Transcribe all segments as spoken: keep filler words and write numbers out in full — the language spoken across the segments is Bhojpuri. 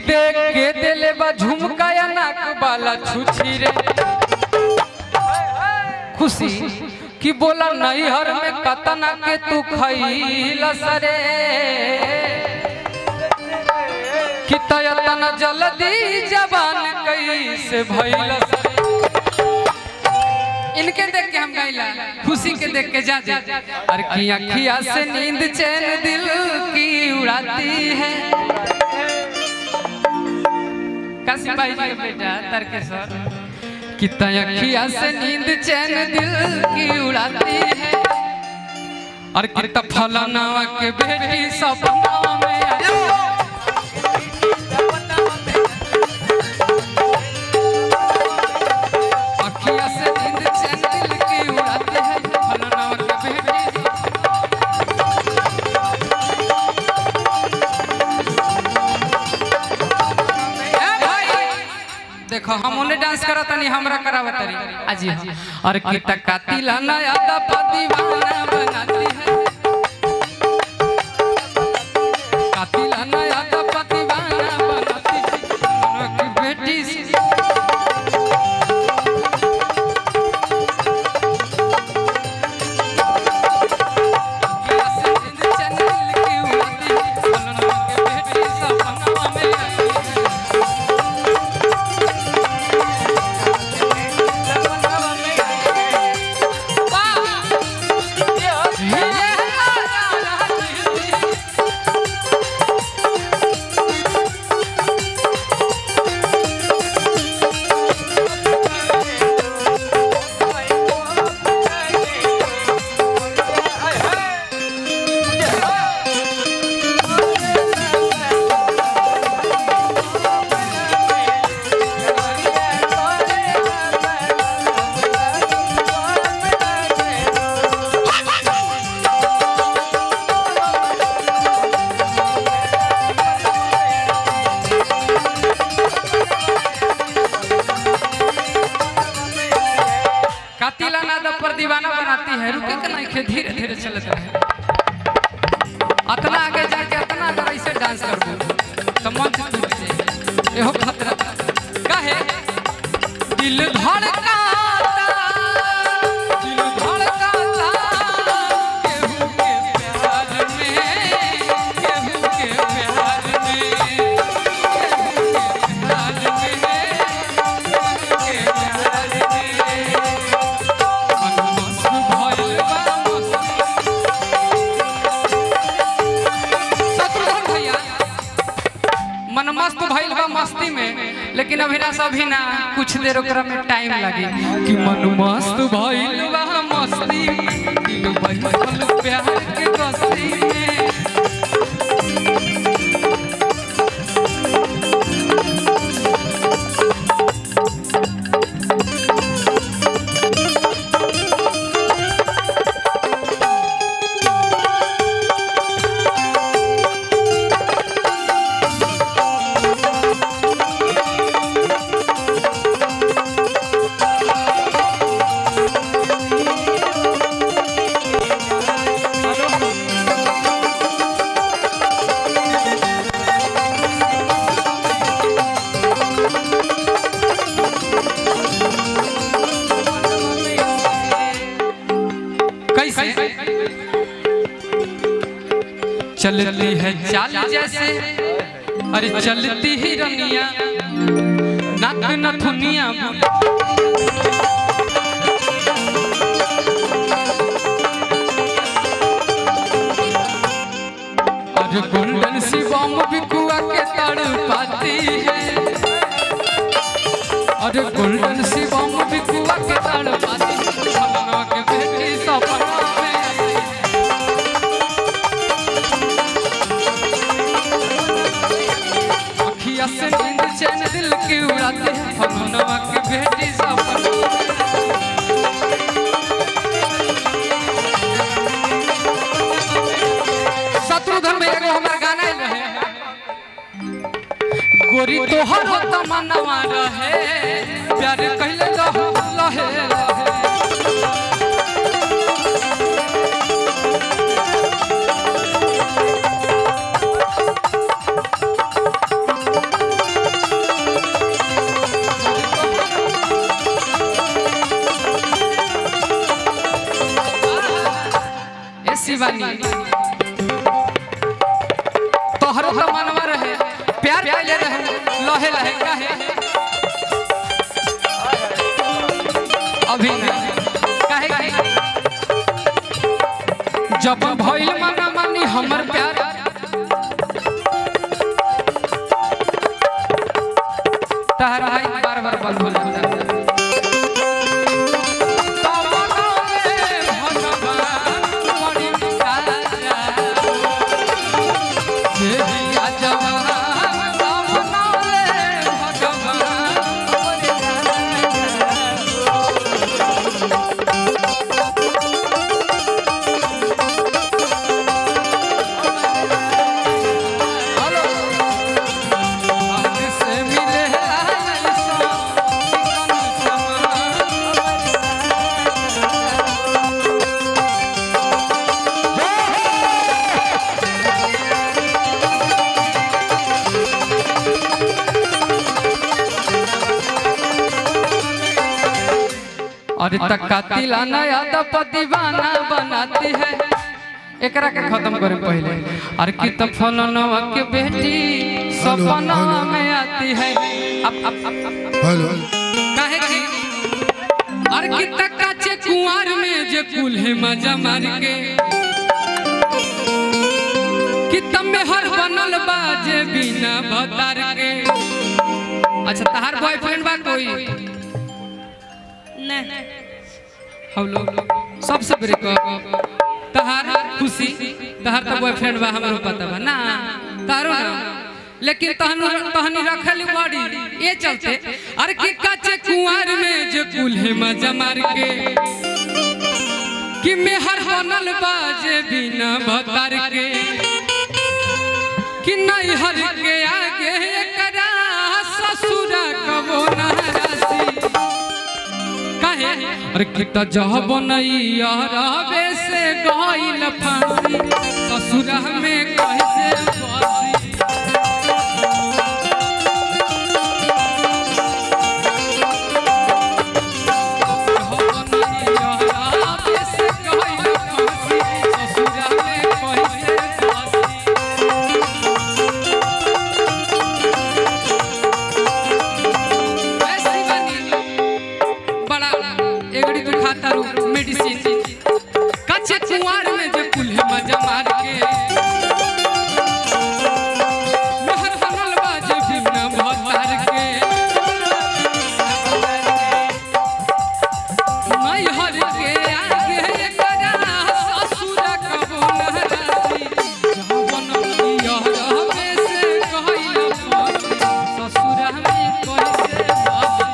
देख के दिले बा झुमका या नाक वाला छुछी रे खुशी कि बोला नहीं हर में कतना के तू खइला सरे कि तयतना जल्दी जवान कैसे भइला सरे। इनके देख के हम गाइला खुशी के देख के जा जा और की अखिया से नींद चैन दिल की उड़ाती है। काशी भाई जी बेटा तारकेश्वर कि अखिया से नींद चैन दिल की उड़ाती है और कितना फलाना के बेटी सपना में देखो हम उन्हें डांस करा तनी हमरा करावा तरी अजी और कितना कातिला नया दफा दीवाना बनाती है कातिला नया दफा दीवाना बनाती है की बेटी कातिला नादा पर दीवाना बनाती है रुके के नहीं खे धीरे धीरे चलत रहे अतना आगे जाके अतना अगर ऐसे डांस करबो तो मन टूट जाए एहो खतरा काहे दिल धड़काता दिल धड़काता केहू के प्यार में केहू के प्यार में मन मस्त भइल बा मस्ती में लेकिन अभिनाश अभी ना कुछ देर ओकरा में टाइम लगी कि मन मस्त भइल बा मस्ती दिल भइल प्यार के कस्ती में चलती है चाल जैसे अरे चलती ही रनिया नाक नथुनिया अरे गोल्डन सी बम बिकुआ के तड़पाती है अरे गोल्डन सी बम बिकुआ के तड़पाती है के बेटी सपना से नींद चैन दिल की उड़ाते हैं फगुनवा की बेटी सपना शत्रुघ्न में एगो हमार गाना रहे गोरी तोहर तमन्ना रहे प्यार कहले लहे लहे शिवानी तोहरो तो मनवा रहे प्यार पहले रहे लहे लहे काहे अभी ना काहे काहे जब भइल मना मानी हमर प्यार तहरा बार बार बंद हो जाता है अरे तकाती लाना याद दीवाना बनाती है एकरा के खत्म करे पहले अरे की तो फलनवा के बेटी सपना में आती है अब अब हेलो काहे की अरे की तकाचे कुंवार में जे कुल्हे मजा मार के कि तमे हर बनल बाजे बिना भतार के अच्छा तहार बॉयफ्रेंड बा कोई हम लोग सबसे बड़े तहार खुशी तहार तो बॉयफ्रेंड बा हमरो पता बा ना तारो ना लेकिन तहनु तहनी रखल बड़ी ये चलते अरे के काचे कुंवार में जो कुल्हे मजा मार के कि मेहर बनल बाजे बिना भतार के कि नहीं हर के आगे एकरा ससुरा कबो ना रासी अरे किता जब नैया रवे से गइल फांसी ससुरा में कैसे फांसी मेडिसिन कच्चे कुंवार में जो कुल्हे मजा मार के मेहर बनल बाजे बिना भतार के मैं हर के आगे एकरा ससुरा कबो ना रासी जवन नैया रवे से गइल फांसी ससुरा में कैसे फांसी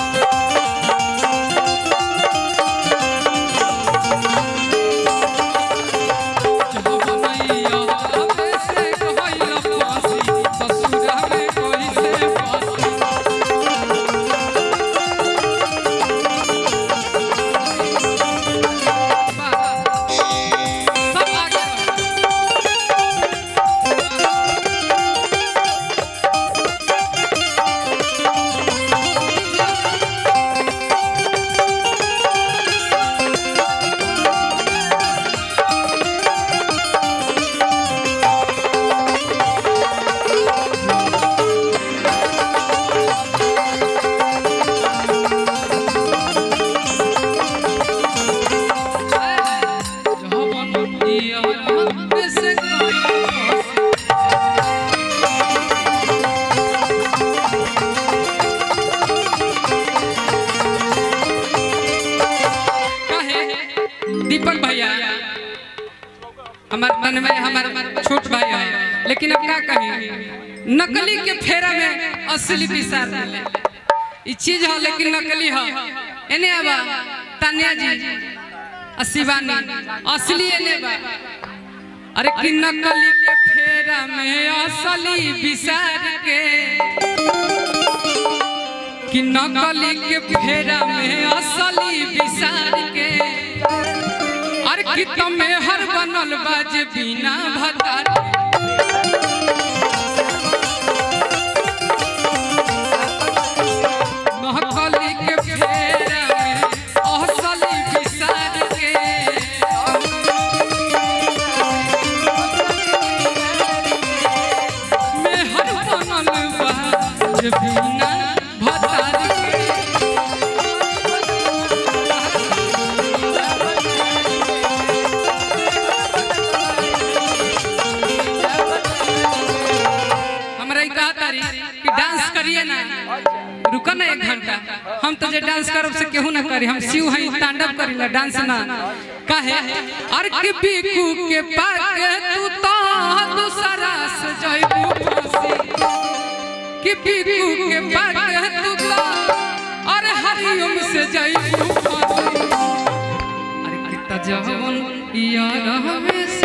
दीपक भैया हमारे मन में हमारे छोट भाई है लेकिन अब क्या कहें नकली के फेरा में असली विसार ले ई चीज है लेकिन नकली है एने आबा तान्या जी शिवानी असली एने बा अरे कि नकली के फेरा में असली विसार के कि नकली के फेरा में असली विसार के अरे कि तमे हर बनल बाजे बिना भतार नकली के फेरा में असली विसार के जाता हम तो जे डांस करब से केहू ना करी हम शिव हई तांडव करिला डांस ना काहे अरे के बीकू के पाके तू तो दूसरा से जाइबू फांसी के बीकू के पाके तू तो अरे हरिओम से जाइबू फांसी अरे कितना जवन यार हमें